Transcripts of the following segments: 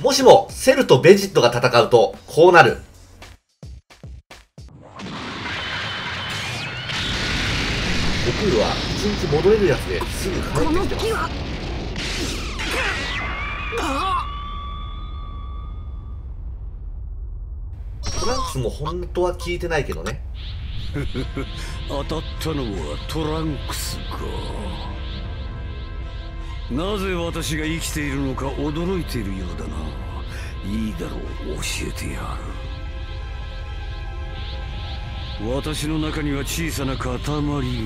もしもセルとベジットが戦うとこうなる。悟空は一日戻れるやつですぐ帰ってきてます。トランクスも本当は聞いてないけどね。 当たったのはトランクスか。なぜ私が生きているのか驚いているようだな。いいだろう、教えてやる。私の中には小さな塊がある。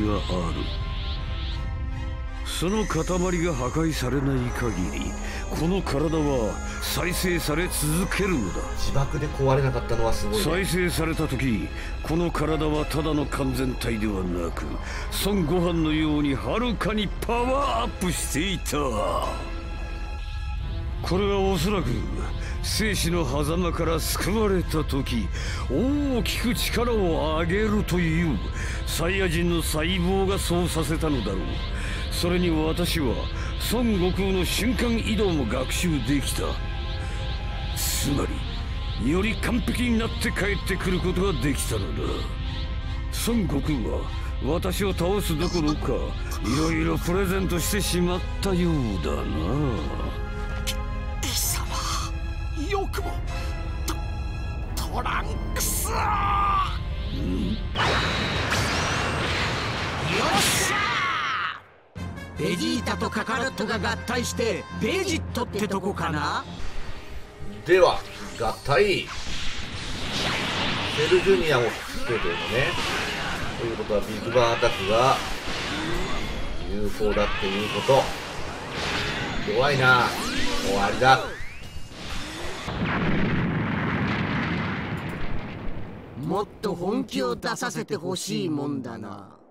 その塊が破壊されない限りこの体は再生され続けるのだ。 自爆で壊れなかったのはすごいね。 再生された時、この体はただの完全体ではなく孫悟飯のようにはるかにパワーアップしていた。これはおそらく生死の狭間から救われた時大きく力を上げるというサイヤ人の細胞がそうさせたのだろう。それに私は孫悟空の瞬間移動も学習できた。つまりより完璧になって帰ってくることができたのだ。孫悟空は私を倒すどころかいろいろプレゼントしてしまったようだな。 貴様、よくもトランクス。よっしゃー！ベジータとカカロットが合体してベジットってとこかな。 では合体。セルジュニアもつけてるのね。ということはビッグバンアタックが有効だっていうこと。弱いな。終わりだ。 もっと本気を出させてほしいもんだな。